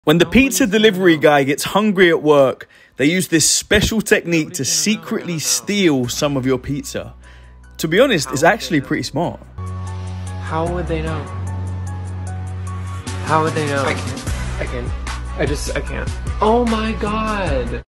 When the pizza delivery guy gets hungry at work, they use this special technique to secretly steal some of your pizza. To be honest, it's actually pretty smart. How would they know? How would they know? I can't. I can't. Oh my god.